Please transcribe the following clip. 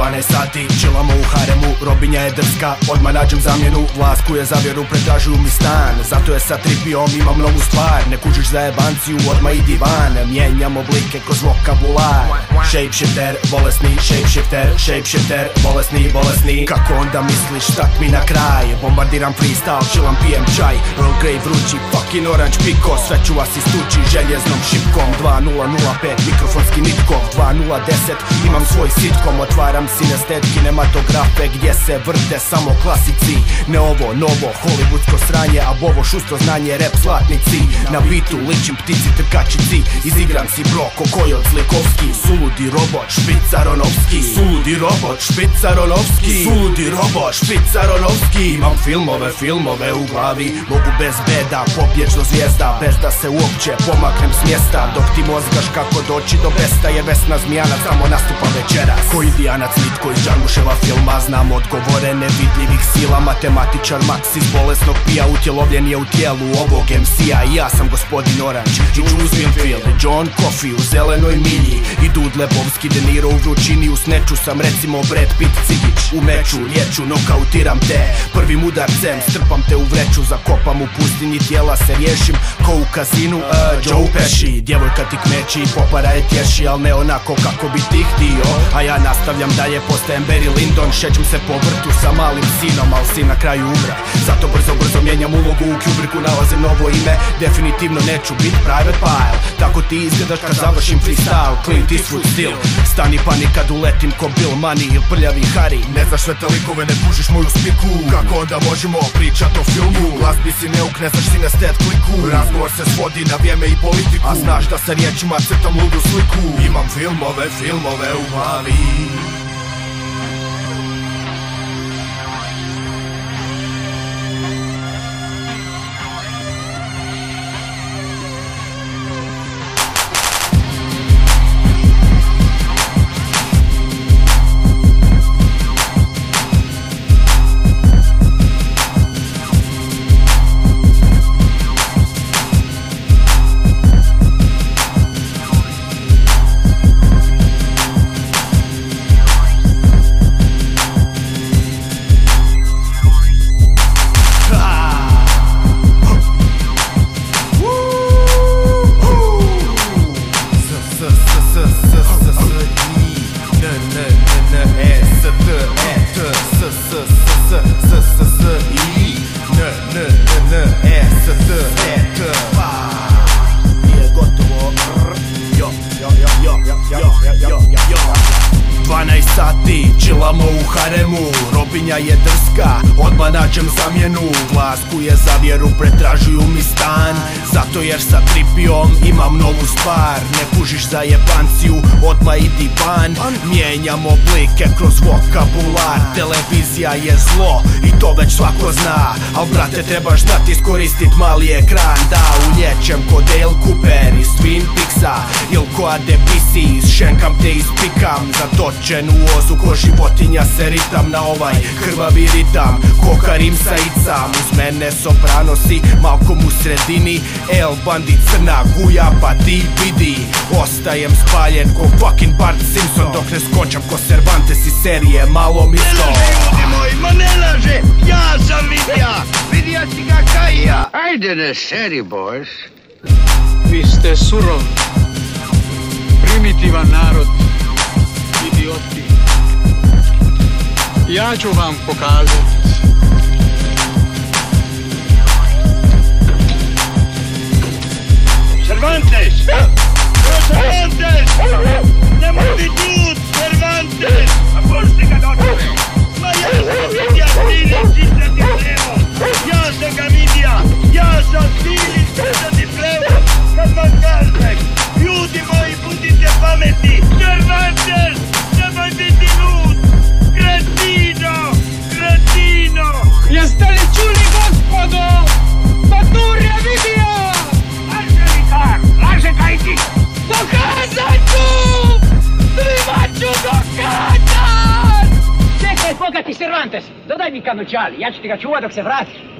12 sati, chillamo u haremu, robinja je drska, odmah nađem zamjenu. Vlasku je za vjeru, pretražuju mi stan, zato je sa tripijom imam novu stvar. Ne kužiš za jebanciju, odmah idi van, mijenjam oblike kroz vokabular. Shapeshifter, bolesni, shapeshifter, shapeshifter, bolesni, bolesni. Kako onda misliš stat mi na kraj? Bombardiram freestyle, chillam, pijem čaj, Earl Grey vrući, fucking orange piko. Sve ću vas istući željeznom šipkom. 2005, mikrofonski nitkov, 2010, imam svoj sitkom. Otvaram sinestet kinematografe gdje se vrte samo klasici. Ne ovo novo, hollywoodsko sranje, a bovo šusto znanje, rap zlatnici. Na bitu ličim ptici trkačici, izigram si bro ko Kojot Zlikovski. Suludi robot, Špicaronovski, suludi robot, Špicaronovski, suludi robot, Špicaronovski. Imam filmove u glavi, mogu bez beda pobjeć do zvijezda, bez da se uopće pomaknem s mjesta. Dok ti mozgaš kako doći do besta, jer Vesna Zmijanac samo nastupa večeras. Ko Indijanac nitko iz Džanguševa filma, znam odgovore nevidljivih sila. Matematičar Max iz bolesnog pija, utjelovljen je u tijelu ovog MC-a. I ja sam gospodin Orange, i Jules Winfield, i John Coffey u zelenoj milji, i Dud Lebovski, De Niro u vrućini. U sneču sam recimo Brad Pitt Cigić, u meču riječu nokautiram te. Prvim udarcem strpam te u vreću, zakopam u pustinji, tijela se riješim ko u kazinu Joe Pesci. Djevojka ti kmeči, popara je tješi, al ne onako kako bi ti htio. A ja nastavljam dalje, postajem Barry Lyndon, šećem se po vrtu sa malim sinom, al sin na kraju umre. Zato brzo mijenjam ulogu, u Kubricku nalazim novo ime. Definitivno neću bit Private Pile, tako ti izgledaš kad završim freestyle. Clint Eastwood stil, stani pani kad uletim ko Bill Money ili prljavi Harry. Ne znaš sve te likove, ne kužiš moju spiku, kako onda možemo pričat o filmu? Glazbi si neuk, ne znaš sinestet kliku, razgovor se svodi na vrijeme i politiku. A znaš da sa riječima crtam ludu sliku. Imam filmove u glavi. Chillamo u haremu, robinja je drska, odmah nađem zamjenu. Vlasku je za vjeru, pretražuju mi stan, zato jer sa tripijom imam novu stvar. Ne kužiš za jebanciju, odmah idi van, mijenjam oblike kroz vokabular. Televizija je zlo i to već svako zna, al brate trebaš znati iskoristit mali ekran. Da uljećem ko Dale Cooper iz Twin Peaksa, il ko Adebisi, šenkam te ispikam. Zatočen u ozu ko životinja se ritam na ovaj krvavi ritam, ko Karim Saicam. Uz mene sopranosi, Malcolm u sredini, El Bandit crna guja pa ti vidi. Ostajem spaljen ko fucking Bart Simpson, dok ne skončam ko Cervantes iz serije Malo mi sto. Ne laže ljudi moji, ma ne laže, ja sam vidija si ga kaj ja. Ajde ne seri boys. Vi ste surov, primitivan narod, idioti. Ja ću vam pokazati. Cervantes! Cervantes! Nemoj biti ljud, Cervantes! A pusti ga dođe! Ma ja sam vidija Filip Cicati Plevo! Ja sam ga vidija! Ja sam Filip Cicati Plevo! Kad vam kažem, ljudi moji, budite pametni! Cervantes! Nemoj biti ljud! Kretino! Kretino! Jeste li čuli, gospodo? Batur je vidio! Laže kaj ti! Dokazat ću! Svima ću dokazat! Čekaj, bogati Cervantes, dodaj mi kanućali, ja ću ti ga čuvat dok se vratiš.